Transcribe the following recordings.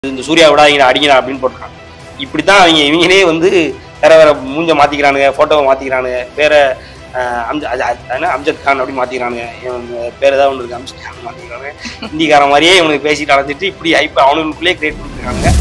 இந்த சூர்யா விடாதீங்க அடிங்கடா அப்படின்னு போட்டுருக்காங்க. இப்படித்தான் இவங்களே வந்து வேற வேற மூஞ்ச மாத்திக்கிறானுங்க, போட்டோவை மாத்திக்கிறானுங்க, வேற அம்ஜத் கான் அப்படி மாத்திக்கிறானுங்க, பேர் ஏதாவது ஒன்று இருக்கு அம்ஜத் கான் மாத்திக்கிறானுங்க, ஹிந்திக்காரன் மாதிரியே இவனுக்கு பேசிட்டு அழைச்சிட்டு இப்படி ஐப்ப அவனுக்குள்ளேயே கிரியேட் பண்ணிருக்காங்க.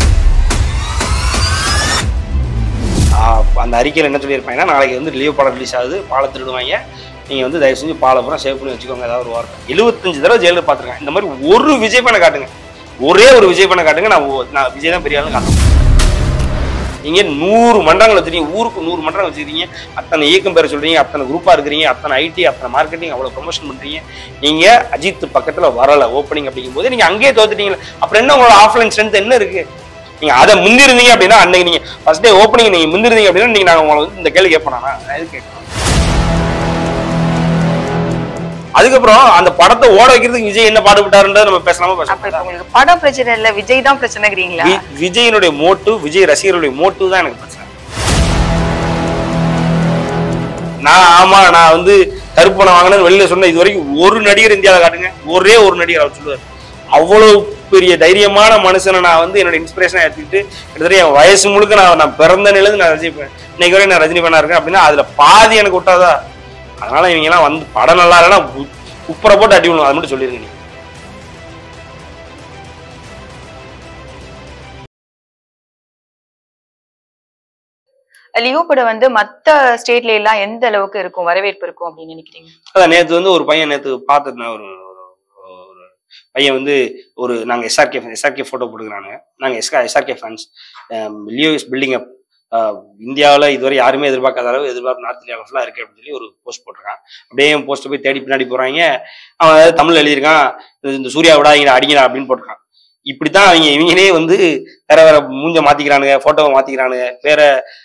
அந்த அறிக்கையில் என்ன சொல்லியிருப்பாங்கன்னா, நாளைக்கு வந்து லியோ படம் ரிலீஸ் ஆகுது, பாலை திருடுவாங்க, நீங்கள் வந்து தயவு செஞ்சு பாலை பூரா சேவ் பண்ணி வச்சுக்கோங்க. ஏதாவது ஒரு வார்த்தை 75 தடவை ஜெயிலில் பார்த்துருக்கேன். இந்த மாதிரி ஒரு விஜய் பண்ண காட்டுங்க, ஒரே ஒரு விஜய் பண்ண காட்டுங்க, நான் விஜய் தான் பெரிய ஆளுன்னு காட்டுறேன். நீங்க 100 மன்றங்கள் வச்சிருக்கீங்க, ஊருக்கு 100 மன்றங்கள் வச்சிருக்கீங்க, அத்தனை இயக்கம் பேரை சொல்றீங்க, அத்தனை குரூப்பா இருக்கிறீங்க, அத்தனை ஐடி, அத்தனை மார்க்கெட்டிங், அவ்வளவு ப்ரொமோஷன் பண்றீங்க. நீங்க அஜித் பக்கத்துல வரல ஓப்பனிங் அப்படிங்கும் போது நீங்க அங்கேயே தோத்துட்டீங்க. அப்புறம் என்ன உங்களோட ஆஃப்லைன் ஸ்ட்ரென்த் என்ன இருக்கு? நீங்க அதை முந்திருந்தீங்க அப்படின்னா, அன்னைக்கு நீங்க ஃபர்ஸ்ட் டே ஓப்பனிங் நீங்க முந்திருந்தீங்க அப்படின்னா, நீங்க நாங்க உங்களை வந்து இந்த கேள்வி கேட்போனா எது கேட்கணும். அதுக்கப்புறம் அந்த படத்தை ஓட வைக்கிறதுக்கு விஜய் என்ன பாடுபட்டாருன்றது நம்ம பேசலாமா? உங்களுக்கு படம் பிரச்சனை இல்ல, விஜய் தான் பிரச்சனைங்கிறீங்களா? விஜயனுடைய மோட்டிவ், விஜய் ரசிகர்களுடைய மோட்டிவ் தான் எனக்கு பிரச்சனை. நான் வந்து கருப்பு பணம் வாங்கினேன்னு வெளியில சொன்ன இது வரைக்கும் ஒரு நடிகர் இந்தியாவில் காட்டுங்க, ஒரே ஒரு நடிகர் அவர் சொல்லுவார். அவ்வளவு பெரிய தைரியமான மனுஷனை நான் வந்து என்னோட இன்ஸ்பிரேஷனா எடுத்துக்கிட்டு கிட்டத்தட்ட என் வயசு முழுக்க நான் பிறந்த நிலையில நான் ரஜினி இன்னைக்கு வரைக்கும் நான் ரஜினி பண்ணா இருக்கேன் அப்படின்னா அதுல பாதி எனக்கு விட்டாதா? அதனால இவங்க எல்லாம் வந்து படம் நல்லா இல்லைன்னா குப்பரை போட்டு அடி விடணும், அது மட்டும் சொல்லிருங்க. நீங்க லியோ படம் வந்து மத்த ஸ்டேட்ல எல்லாம் எந்த அளவுக்கு இருக்கும், வரவேற்பு இருக்கும் அப்படின்னு நினைக்கிறீங்க? அதான் நேற்று வந்து ஒரு பையன் நேற்று பார்த்துருந்தேன், ஒரு பையன் வந்து ஒரு நாங்கள் எஸ்ஆர்கே ஃபோட்டோ போட்டுக்கிறானுங்க, நாங்கள் SRK fans, Leo is building up, இந்தியாவில் இதுவரை யாருமே எதிர்பார்க்காத அளவு எதிர்பார்ப்பு நார்த் இந்தியாவில் ஃபுல்லாக இருக்குது அப்படின்னு சொல்லி ஒரு போஸ்ட் போட்டிருக்கான். அப்படியே போஸ்ட்டை போய் தேடி பின்னாடி போகிறாங்க, அவன் அதாவது தமிழ் எழுதியிருக்கான், இந்த சூர்யா விடாதீங்க அடிங்கடா அப்படின்னு போட்டிருக்கான். இப்படித்தான் இவங்களே வந்து வேற வேற மூஞ்ச மாத்திக்கிறானுங்க, போட்டோவை மாத்திக்கிறானுங்க, வேற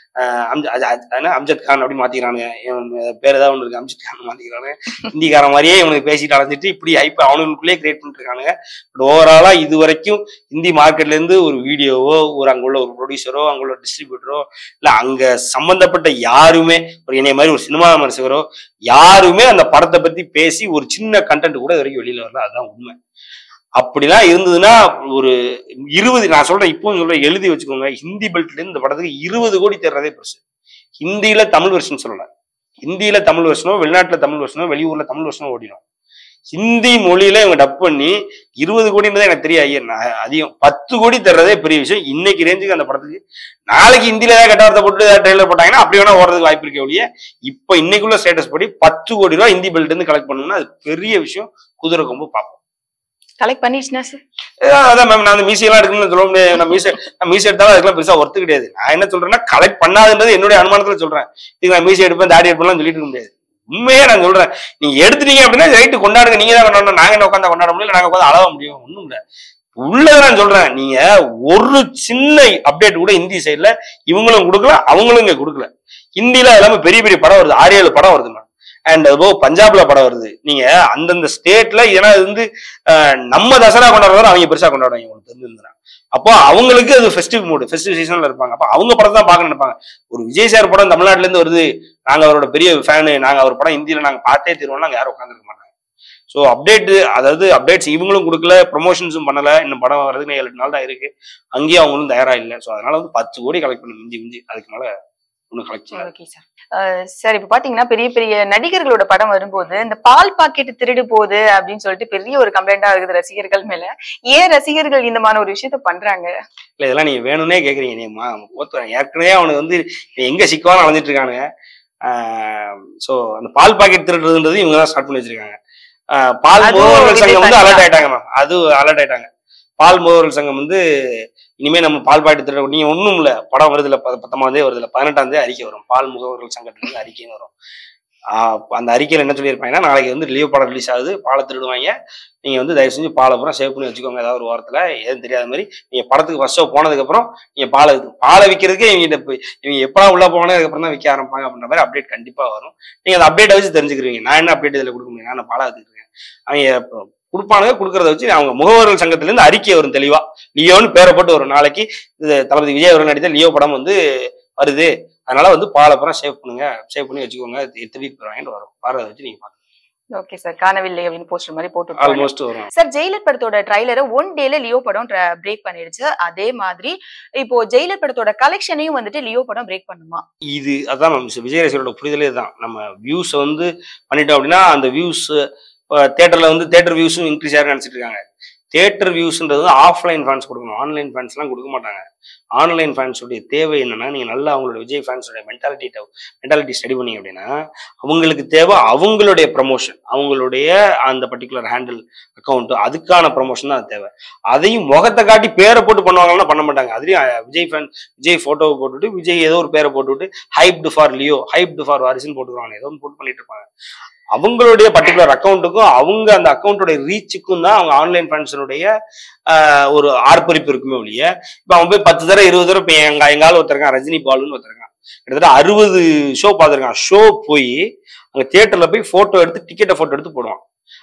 அம்ஜத் கான் அப்படி மாத்திக்கிறானுங்க, பேர் ஏதாவது ஒன்று இருக்கு அம்ஜத் கான் மாத்திக்கிறானுங்க, ஹிந்திக்காரன் மாதிரியே இவனுக்கு பேசிட்டு அழைச்சிட்டு இப்படி ஐப்ப அவனுக்குள்ளேயே கிரியேட் பண்ணிட்டு இருக்கானுங்க. பட் ஓவராலா இது வரைக்கும் ஹிந்தி மார்க்கெட்ல இருந்து ஒரு வீடியோவோ, ஒரு அங்குள்ள ஒரு ப்ரொடியூசரோ, அங்குள்ள டிஸ்ட்ரிபியூட்டரோ, இல்ல அங்க சம்பந்தப்பட்ட யாருமே, ஒரு என்னைய மாதிரி ஒரு சினிமா விமர்சகரோ யாருமே அந்த படத்தை பத்தி பேசி ஒரு சின்ன கண்டென்ட் கூட இது வரைக்கும் வெளியில வரல. அதுதான் உண்மை. அப்படிலாம் இருந்ததுன்னா ஒரு 20, நான் சொல்றேன் இப்பவும் சொல்றேன், எழுதி வச்சுக்கோங்க, ஹிந்தி பெல்ட்ல இருந்து இந்த படத்துக்கு 20 கோடி தேர்றதே பெருசு. ஹிந்தியில தமிழ் வெர்ஷன் சொல்லல, ஹிந்தியில தமிழ் வெர்ஷனோ, வெளிநாட்டுல தமிழ் வெர்ஷனோ, வெளியூர்ல தமிழ் வெர்ஷனோ ஓடிடும். ஹிந்தி மொழியில இவங்க டப் பண்ணி 20 கோடின்றதே எனக்கு தெரியும். அதிகம் 10 கோடி தர்றதே பெரிய விஷயம் இன்னைக்கு ரேஞ்சுக்கு அந்த படத்துக்கு. நாளைக்கு ஹிந்தியில ஏதாவது கட்டாரத்தை போட்டு ட்ரெயிலர் போட்டாங்கன்னா அப்படி வேணா ஓடுறதுக்கு வாய்ப்பு இருக்க ஒழிய, இப்ப இன்னைக்குள்ள ஸ்டேட்டஸ் படி 10 கோடி ரூபாய் ஹிந்தி பெல்ட் இருந்து கலெக்ட் பண்ணணும்னா அது பெரிய விஷயம். குதிரை கொம்பு பார்ப்போம். கலெக்ட் பண்ணிடுச்சுனா சார், அதான் மேம், நான் அந்த மீசையெல்லாம் எடுக்கணும்னு சொல்ல முடியாது. நான் மீசை எடுத்தாலும் அதுக்கெல்லாம் பெருசா ஒர்த்து கிடையாது. நான் என்ன சொல்றேன்னா, கலெக்ட் பண்ணாதுன்றது என்னுடைய அனுமானத்துல சொல்றேன். இது நான் மீசை எடுப்பேன், தாடி எடுப்பேன் சொல்லிட்டு இருக்க முடியாது. உண்மையே நான் சொல்றேன், நீங்க எடுத்துட்டீங்க அப்படின்னா ரைட்டு, கொண்டாடுங்க, நீங்க தான் கொண்டாடணும், நாங்க என்ன உட்காந்து கொண்டாட முடியல, நாங்க உட்காந்து அழக முடியும், ஒண்ணும் இல்லை. உள்ளதை நான் சொல்றேன், நீங்க ஒரு சின்ன அப்டேட் கூட ஹிந்தி சைட்ல இவங்களும் கொடுக்கல, அவங்களும் இங்க கொடுக்கல. ஹிந்தியில எல்லாமே பெரிய பெரிய படம் வருது, 6-7 படம் வருது. அண்ட் அதுபோக பஞ்சாப்ல படம் வருது. நீங்க அந்தந்த ஸ்டேட்ல, ஏன்னா இது வந்து நம்ம தசரா கொண்டாடுறத அவங்க பெருசா கொண்டாடுவாங்க உங்களுக்கு தெரிஞ்சிருந்தா. அப்போ அவங்களுக்கு அது ஃபெஸ்டிவ் மூடு, ஃபெஸ்டிவ் சீசன்ல இருப்பாங்க. அப்ப அவங்க படம் தான் பார்க்க நினைப்பாங்க. ஒரு விஜய் சார் படம் தமிழ்நாட்டுல இருந்து வருது, நாங்க அவரோட பெரிய ஃபேனு, நாங்க அவர் படம் ஹிந்தியில நாங்க பார்த்தே தருவோம்னா அங்க யாரும் உட்காந்துருக்க மாட்டாங்க. ஸோ அதாவது அப்டேட்ஸ் இவங்களும் கொடுக்கல, ப்ரொமோஷன்ஸும் பண்ணல. இன்னும் படம் வர்றதுக்கு 7-8 நாள் தான் இருக்கு. அங்கேயும் அவங்களும் தயாரா இல்லை. ஸோ அதனால வந்து 10 கோடி கலெக்ட் பண்ணி மிஞ்சி அதுக்கு மேல ஒன்றும் கலெக்ட் பண்ணல. சார், இப்ப பாத்தீங்கன்னா பெரிய பெரிய நடிகர்களோட படம் வரும்போது இந்த பால் பாக்கெட் திருடு போகுது அப்படின்னு சொல்லிட்டு பெரிய ஒரு கம்ப்ளைண்டா இருக்குது ரசிகர்கள் மேல. ஏன் ரசிகர்கள் இந்த மாதிரி ஒரு விஷயத்த பண்றாங்க? இல்ல, இதெல்லாம் நீங்க வேணும்னே கேக்குறீங்க. நீமா ஏற்கனவே அவனுக்கு வந்து எங்க சிக்கவான அலைஞ்சிட்டு இருக்கானுங்க. சோ அந்த பால் பாக்கெட் திருடுறதுன்றது இவங்க தான் ஸ்டார்ட் பண்ணி வச்சிருக்காங்க. பால் முகவர்கள் சங்கம் வந்து அலர்ட் ஆயிட்டாங்க மேம், அது அலர்ட் ஆயிட்டாங்க. பால் முகவர்கள் சங்கம் வந்து இனிமே நம்ம பால் பாக்கெட் திருட நீங்க ஒண்ணும் இல்ல, படம் வருது இல்ல, 19 வருது இல்ல, 18 அறிக்கை வரும், பால் முகவர்கள் சங்கத்துல அறிக்கைன்னு வரும். அந்த அறிக்கையில என்ன சொல்லியிருப்பாங்கன்னா, நாளைக்கு வந்து லியோ படம் ரிலீஸ் ஆகுது, பாலை திருடுவாங்க, நீங்க வந்து தயவு செஞ்சு பாலை பூரா சேவ் பண்ணி வச்சுக்கோங்க. ஏதாவது ஒரு வாரத்துல எதுவும் தெரியாத மாதிரி நீங்க படத்துக்கு ஃபர்ஸ்ட் ஷோ போனதுக்கு அப்புறம் நீங்க பாலை விற்கிறதுக்கு இவங்க எப்படா உள்ள போனே அதுக்கப்புறம் தான் விற்க ஆரம்பிப்பாங்க அப்படின்ற மாதிரி அப்டேட் கண்டிப்பா வரும். நீங்க அந்த அப்டேட்டை வச்சு தெரிஞ்சுக்கிறீங்க. நான் என்ன அப்டேட் இதுல கொடுக்க முடியும், நான் பாலை வச்சுருக்கேன். அவங்க கொடுப்பானுங்க, கொடுக்கறத வச்சு அவங்க முகவர்கள் சங்கத்துல இருந்து அறிக்கை வரும் தெளிவா. லியோன்னு பேரை போட்டு ஒரு நாளைக்கு இது தளபதி விஜய் அவர்கள் நடித்த லியோ படம் வந்து வருது, அதனால வந்து பாலை பூரா சேவ் பண்ணுங்க, சேவ் பண்ணி வச்சுக்கோங்க, திருப்பி போறாங்கன்னு வரும். பாரத வச்சு நீங்க பாருங்க. ஓகே சார், காணவில்லை அப்படின்னு போஸ்டர் மாதிரி போட்டு ஆல்மோஸ்ட் வரும். சார் ஜெயிலர் படத்தோட ட்ரைலரை 1 டேல லியோ படம் பிரேக் பண்ணிடுச்சு. அதே மாதிரி இப்போ ஜெயிலர் படத்தோட கலெக்ஷனையும் வந்துட்டு லியோ படம் பிரேக் பண்ணுமா? இது அதான் விஜய் ரசிகரோட புரிதலே தான். நம்ம வியூஸ் வந்து பண்ணிட்டோம் அப்படின்னா அந்த வியூஸ் தியேட்டர்ல வந்து தியேட்டர் வியூஸும் இன்க்ரீஸ் ஆக நினைச்சிட்டு இருக்காங்க. தியேட்டர் வியூஸ்ன்றது ஆஃப்லைன் ஃபேன்ஸ் கொடுக்கணும், ஆன்லைன் ஃபேன்ஸ்லாம் கொடுக்க மாட்டாங்க. ஆன்லைன் ஃபேன்ஸுடைய தேவை என்னன்னா, நீங்கள் நல்லா அவங்களோட விஜய் ஃபேன்ஸோட மென்டாலிட்டி ஸ்டடி பண்ணீங்க அப்படின்னா, அவங்களுக்கு தேவை அவங்களுடைய ப்ரமோஷன், அவங்களுடைய அந்த பர்டிகுலர் ஹேண்டில் அக்கௌண்ட், அதுக்கான ப்ரமோஷன் தான் அது தேவை. அதையும் முகத்தை காட்டி பேரை போட்டு பண்ணுவாங்கன்னா பண்ண மாட்டாங்க. அதுலேயும் விஜய் ஃபோட்டோவை போட்டுவிட்டு விஜய் ஏதோ ஒரு பேரை போட்டுவிட்டு hyped for Leo, hyped for வாரிசுன்னு போட்டுருவாங்க, ஏதோ ஒன்று போட்டு பண்ணிட்டு இருப்பாங்க. அவங்களுடைய பர்டிகுலர் அக்கௌண்ட்டுக்கும் அவங்க அந்த அக்கௌண்டோட ரீச்சுக்கும் தான் அவங்க ஆன்லைன் ஃபேன்ஸனுடைய ஒரு ஆர்ப்பரிப்பு இருக்குமே ஒழிய, இப்போ அவன் போய் 10 தடவை 20 தடவை இப்போ எங்கால ஒருத்தருக்கான், ரஜினி பாலுன்னு ஒருத்தருக்கான், கிட்டத்தட்ட 60 ஷோ பார்த்துருக்கான். ஷோ போய் அங்கே தியேட்டர்ல போய் போட்டோ எடுத்து டிக்கெட்டை போட்டோ எடுத்து போடுவான்.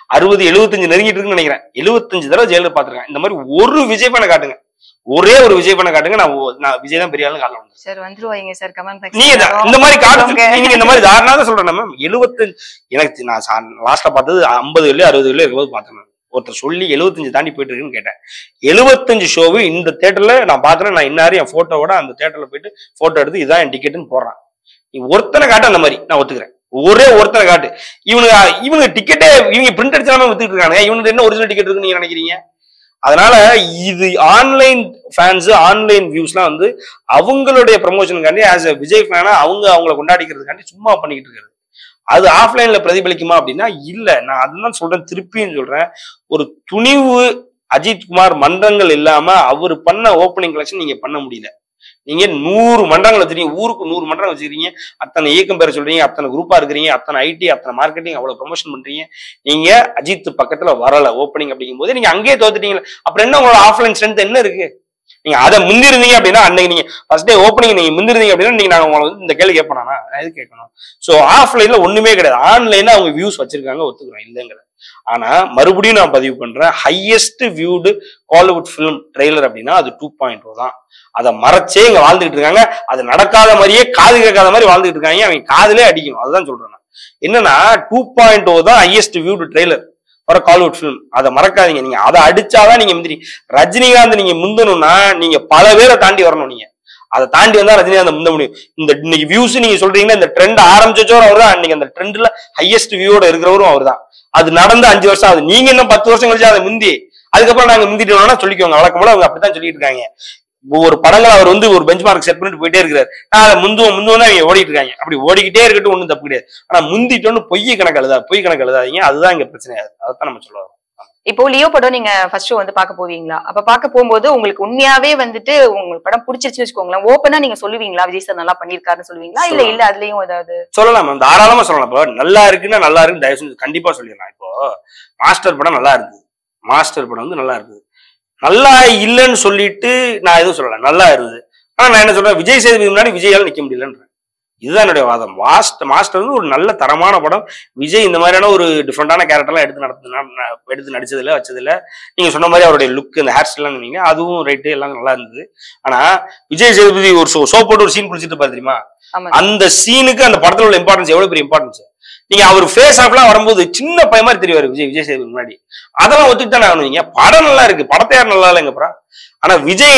60-75 நெருங்கிட்டு இருக்குன்னு நினைக்கிறேன். 75 தடவை ஜெயிலர் பார்த்துருக்கேன். இந்த மாதிரி ஒரு விஜய் பண்ண காட்டுங்க, ஒரே ஒரு விஜய் பண்ண காட்டுங்க, நான் விஜய் தான் பெரிய ஆளு காலம் சார் வந்துருவாங்க சார். கமெண்ட் நீங்க இந்த மாதிரி காட்டுங்க, நீங்க இந்த மாதிரி தாரணாதான் சொல்றேன் மேம். 75 எனக்கு நான் லாஸ்ட்ல பார்த்தது 50 60 இருக்கும்போது பார்த்தேன். ஒருத்தர் சொல்லி 75 தாண்டி போயிட்டு இருக்குன்னு கேட்டேன். 75 ஷோவு இந்த தியேட்டர்ல நான் பாக்குறேன். நான் இன்னாரு என் போட்டோவோட அந்த தியேட்டர்ல போயிட்டு போட்டோ எடுத்து இதான் என் டிக்கெட்டுன்னு போடுறான். நீ ஒருத்தனை காட்டு, அந்த மாதிரி நான் ஒத்துக்கிறேன். ஒரே ஒருத்தனை காட்டு. இவங்க டிக்கெட்டே இவங்க பிரிண்ட் அடிச்சாம வித்துட்டு இருக்காங்க. இவனுக்கு என்ன ஒரிஜினல் டிக்கெட் இருக்குன்னு நீங்க நினைக்கிறீங்க? அதனால இது ஆன்லைன் ஃபேன்ஸ், ஆன்லைன் வியூஸ்லாம் வந்து அவங்களுடைய ப்ரமோஷனுக்காண்டி ஆஸ் அ விஜய் ஃபேனா அவங்கள கொண்டாடிக்கிறதுக்காண்டி சும்மா பண்ணிக்கிட்டு இருக்கிறது. அது ஆஃப்லைன்ல பிரதிபலிக்குமா அப்படின்னா இல்ல. நான் அதுதான் சொல்றேன், திருப்பியும் சொல்றேன். ஒரு துணிவு அஜித்குமார் மன்றங்கள் இல்லாம அவர் பண்ண ஓப்பனிங் கலெக்ஷன் நீங்க பண்ண முடியல. நீங்க 100 மன்றங்கள் வச்சிருக்கீங்க, ஊருக்கு 100 மன்றங்கள் வச்சிருக்கீங்க, அத்தனை இயக்கம் பேர சொல்றீங்க, அத்தனை குரூப்பா இருக்கிறீங்க, அத்தனை ஐடி, அத்தனை மார்க்கெட்டிங், அவ்வளவு ப்ரொமோஷன் பண்றீங்க. நீங்க அஜித் பக்கத்துல வரல ஓப்பனிங் அப்படிங்கும் போது நீங்க அங்கேயே தோத்துட்டீங்களா? அப்புறம் என்ன உங்களோட ஆஃப்லைன் ஸ்ட்ரென்த் என்ன இருக்கு? நீங்க அதை முந்திருந்தீங்க அப்படின்னா, அன்னைக்கு நீங்க ஃபர்ஸ்ட் டே ஓப்பனிங் நீங்க முந்திருந்தீங்க அப்படின்னா நீங்க நாங்க உங்களை வந்து இந்த கேள்வி கேட்பேனா? நான் எது கேட்கணும்? ஸோ ஆஃப்லைன்ல ஒண்ணுமே கிடையாது. ஆன்லைன்ல அவங்க வியூஸ் வச்சிருக்காங்க, ஒத்துக்கிறோம், இல்லைங்கிறது. ஆனா மறுபடியும் நான் பதிவு பண்றேன், highest viewed Kollywood film trailer அப்படின்னா அது 2.0 தான். அதை மறைச்சே இங்க வாழ்ந்துட்டு இருக்காங்க. அது நடக்காத மாதிரியே, காது கேட்காத மாதிரி வாழ்ந்துட்டு இருக்காங்க. அவங்க காதுலே அடிக்கணும். அதுதான் சொல்றேன் நான். என்னன்னா 2.0 தான் highest viewed trailer for Kollywood film. அதை மறக்காதீங்க. நீங்க அதை அடிச்சாதான் நீங்க முந்திரி. ரஜினிகாந்த் நீங்க முந்தணும்னா நீங்க பல பேரை தாண்டி வரணும். நீங்க அதை தாண்டி வந்தா ரஜினிகாந்த் முந்த முடியும். இந்த இன்னைக்கு வியூஸ் நீங்க சொல்றீங்கன்னா இந்த ட்ரெண்ட் ஆரம்பிச்சோரும் அவர் தான். இன்னைக்கு அந்த ட்ரெண்ட்ல ஹையஸ்ட் வியூவோட இருக்கிறவரும் அவர் தான். அது நடந்து 5 வருஷம் ஆகுது. நீங்க இன்னும் 10 வருஷம் கழிச்சு அதை முந்தி அதுக்கப்புறம் நாங்க முந்திட்டோம்னா சொல்லிக்கோங்க. வழக்கம் போல அவங்க அப்படித்தான் சொல்லிட்டு இருக்காங்க. ஒவ்வொரு படங்கள் அவர் வந்து ஒரு பெஞ்ச் மார்க் செட் பண்ணிட்டு போயிட்டே இருக்கிறார். நான் அதை முந்துவோம் தான் அவங்க ஓடிட்டு இருக்காங்க. அப்படி ஓடிக்கிட்டே இருக்கட்டும், ஒன்றும் தப்பு கிடையாது. ஆனா முந்திட்டோன்னு பொய் கணக்கு எழுதாதீங்க. அதுதான் இங்க பிரச்சனை. அதைத்தான் நம்ம சொல்லுவோம். இப்போ லியோ படம் நீங்க ஃபர்ஸ்ட் வந்து பார்க்க போவீங்களா? அப்ப பார்க்க போகும்போது உங்களுக்கு உண்மையாவே வந்துட்டு உங்களுக்கு படம் பிடிச்சிருச்சுன்னு வச்சுக்கோங்களேன், ஓப்பனா நீங்க சொல்லுவீங்களா விஜய் சார் நல்லா பண்ணிருக்காருன்னு சொல்லுவீங்களா? இல்ல அதுலயும் ஏதாவது சொல்லலாம் மேம், தாராளமா சொல்லலாம். இப்போ நல்லா இருக்குன்னா நல்லா இருக்குன்னு தயவு செஞ்சு கண்டிப்பா சொல்லிடலாம். இப்போ மாஸ்டர் படம் நல்லா இருக்கு, மாஸ்டர் படம் வந்து நல்லா இருக்குது. நல்லா இல்லைன்னு சொல்லிட்டு நான் எதுவும் சொல்லல, நல்லா இருக்குது. ஆனா நான் என்ன சொல்றேன், விஜய் சேதுபதி முன்னாடி விஜயால நிக்க முடியலன்றேன். இதுதான் என்னுடைய வாதம். மாஸ்டர் வந்து ஒரு நல்ல தரமான படம். விஜய் இந்த மாதிரியான ஒரு டிஃப்ரெண்டான கேரக்டர்லாம் எடுத்து நடிச்சதுல வச்சதுல நீங்க சொன்ன மாதிரி அவருடைய லுக், இந்த ஹேர் ஸ்டைல்லாம் சொன்னீங்க, அதுவும் ரைட்டு, எல்லாம் நல்லா இருந்தது. ஆனா விஜய் சேதுபதி ஒரு ஷோ போட்டு ஒரு சீன் குடிச்சிட்டு இருப்பாரு தெரியுமா? அந்த சீனுக்கு அந்த படத்துல உள்ள இம்பார்ட்டன்ஸ் எவ்வளவு பெரிய இம்பார்ட்டன்ஸ். நீங்க அவர் ஃபேஸ் ஆஃப்லாம் வரும்போது சின்ன பையன் மாதிரி தெரிவாரு விஜய் சேதுபதி முன்னாடி. அதெல்லாம் ஒத்துக்கிட்டு தானே ஆகணும். நீங்க படம் நல்லா இருக்கு, படத்தை யாரும் நல்லா இல்லைங்கப்பா. ஆனா விஜய்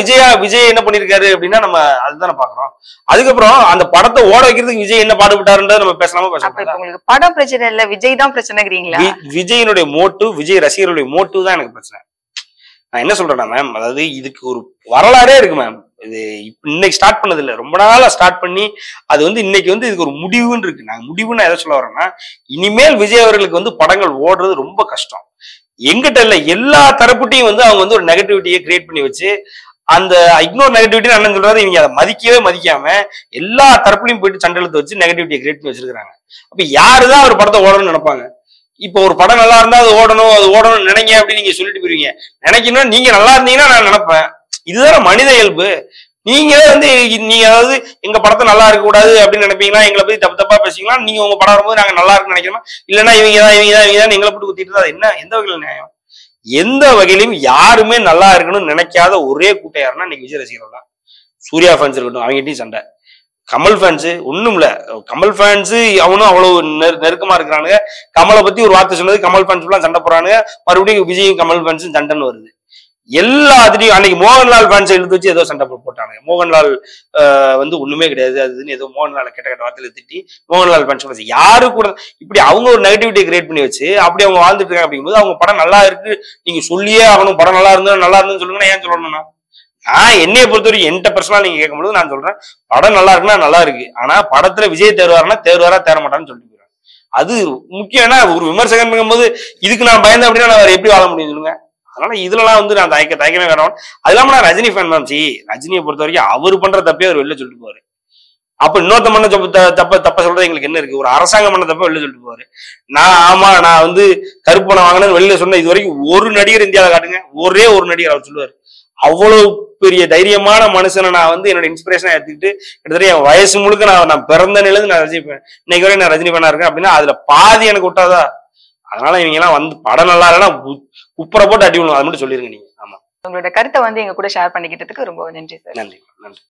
என்ன பண்ணிருக்காரு அப்படின்னா நம்ம அதுதானே பாக்குறோம். அதுக்கப்புறம் அந்த படத்தை ஓட வைக்கிறதுக்கு விஜய் என்ன பாடுபட்டாருன்றத நம்ம பேசலாமா? உங்களுக்கு படம் பிரச்சனை இல்ல, விஜய் தான் பிரச்சனைங்கிறீங்களா? விஜயினுடைய மோட்டிவ், விஜய் ரசிகர்களுடைய மோட்டிவ் தான் எனக்கு பிரச்சனை. நான் என்ன சொல்றேன்னா மேம், அதாவது இதுக்கு ஒரு வரலாறே இருக்கு மேம். இது இன்னைக்கு ஸ்டார்ட் பண்ணது இல்லை, ரொம்ப நாளா ஸ்டார்ட் பண்ணி அது வந்து இன்னைக்கு வந்து இதுக்கு ஒரு முடிவுன்னு இருக்கு. நான் முடிவுன்னு எதை சொல்ல வரேன்னா, இனிமேல் விஜய் அவர்களுக்கு வந்து படங்கள் ஓடுறது ரொம்ப கஷ்டம். எங்கிட்ட இல்ல, எல்லா தரப்புட்டையும் வந்து அவங்க வந்து ஒரு நெகட்டிவிட்டியை கிரியேட் பண்ணி வச்சு, அந்த இக்னோர் நெகட்டிவிட்டி அண்ணன் சொல்றாரு, இவங்க அதை மதிக்காம எல்லா தரப்புலையும் போயிட்டு சண்டை எடுத்து வச்சு நெகட்டிவிட்டியை கிரியேட் பண்ணி வச்சிருக்காங்க. அப்ப யாருதான் ஒரு படத்தை ஓடணும்னு நினைப்பாங்க? இப்போ ஒரு படம் நல்லா இருந்தா அது ஓடணும்னு நினைங்க அப்படின்னு நீங்க சொல்லிட்டு போயிருவீங்க. நினைக்கணும், நீங்க நல்லா இருந்தீங்கன்னா நான் நினைப்பேன். இதுதான் மனித இயல்பு. நீங்க வந்து நீங்க அதாவது எங்க படத்தை நல்லா இருக்க கூடாது அப்படின்னு நினைப்பீங்களா? எங்களை பத்தி தப்பா பேசிக்கலாம். நீங்க உங்க படம் வரும்போது நாங்க நல்லா இருக்குன்னு நினைக்கிறோமா? இல்லைன்னா இவங்க தான் எங்களை போட்டு குத்திட்டு தான். என்ன எந்த வகையில நியாயம்? எந்த வகையிலும் யாருமே நல்லா இருக்கணும்னு நினைக்காத ஒரே கூட்டம் யாருன்னா இன்னைக்கு விஜய் ரசிகர்கள் தான். சூர்யா ஃபேன்ஸ் இருக்கட்டும், அவங்ககிட்டயும் சண்டை. கமல் ஃபேன்ஸ் ஒண்ணும் இல்ல. கமல் ஃபேன்ஸ் அவனும் அவ்வளவு நெருக்கமா இருக்கிறானுங்க. கமலை பத்தி ஒரு வார்த்தை சொன்னது கமல் ஃபேன்ஸ் எல்லாம் சண்டை போறானுங்க. மறுபடியும் விஜயும் கமல் ஃபேன்ஸும் சண்டைன்னு வருது. எல்லாத்துலயும் அன்னைக்கு மோகன்லால் ஃபேன்ஸை இழுத்து வச்சு ஏதோ சண்டை போட்டானுங்க. மோகன்லால் வந்து ஒண்ணுமே கிடையாது அதுன்னு ஏதோ மோகன்லால் கெட்ட கெட்ட வார்த்தையில திட்டி மோகன்லால் ஃபேன்ஸ் யாரு கூட இப்படி அவங்க ஒரு நெகட்டிவிட்டியை கிரியேட் பண்ணி வச்சு அப்படி அவங்க வாழ்ந்துட்டு இருக்காங்க. அப்படிங்கும்போது அவங்க படம் நல்லா இருக்கு நீங்க சொல்லியே ஆகணும். படம் நல்லா இருந்துன்னு சொல்லுங்கன்னா ஏன் சொல்லணும்னா நான் என்னைய பொறுத்தவரைக்கும் என்கிட்ட பர்சனலா நீங்க கேட்கும்போது நான் சொல்றேன் படம் நல்லா இருக்குன்னா நல்லா இருக்கு. ஆனா படத்துல விஜய் தேர்வாருன்னா தேர்வாரா தேர மாட்டான்னு சொல்லிட்டு போயிடுறேன். அது முக்கியம்னா ஒரு விமர்சகம் போது இதுக்கு நான் பயந்தேன் அப்படின்னா நான் வேற எப்படி வாழ முடியும் சொல்லுங்க. அதனால இதுலலாம் வந்து நான் தயக்கமே வேணும். அது இல்லாம நான் ரஜினி ஃபேன் மேம். ரஜினியை பொறுத்த வரைக்கும் அவர் பண்ற தப்பே அவர் வெளில சொல்லிட்டு போவாரு. அப்ப இன்னொருத்த பண்ண தப்ப சொல்றது எங்களுக்கு என்ன இருக்கு? ஒரு அரசாங்கம் பண்ண தப்ப வெளில சொல்லிட்டு போவாரு. நான் வந்து கருப்பு பணம் வாங்கினேன்னு வெளியில சொன்ன இது வரைக்கும் ஒரு நடிகர் இந்தியாவில் காட்டுங்க, ஒரே ஒரு நடிகர் அவர் சொல்லுவாரு. அவ்வளவு பெரிய தைரியமான மனுஷனை நான் வந்து என்னோட இன்ஸ்பிரேஷனா எடுத்துக்கிட்டு கிட்டத்தட்ட என் வயசு முழுக்க நான் பிறந்த நிலையில நான் ரஜினி ஃபேன், இன்னைக்கு வரைக்கும் நான் ரஜினி ஃபேனா இருக்கேன் அப்படின்னா அதுல பாதி எனக்கு விட்டாதா? அதனால இவங்க எல்லாம் வந்து படம் நல்லா இல்லைன்னா குப்புற போட்டு அடி விடணும். அது மட்டும் சொல்லிருங்க நீங்க. ஆமா, உங்களோட கருத்தை வந்து எங்க கூட ஷேர் பண்ணிக்கிட்டதுக்கு ரொம்ப நன்றி சார். நன்றி.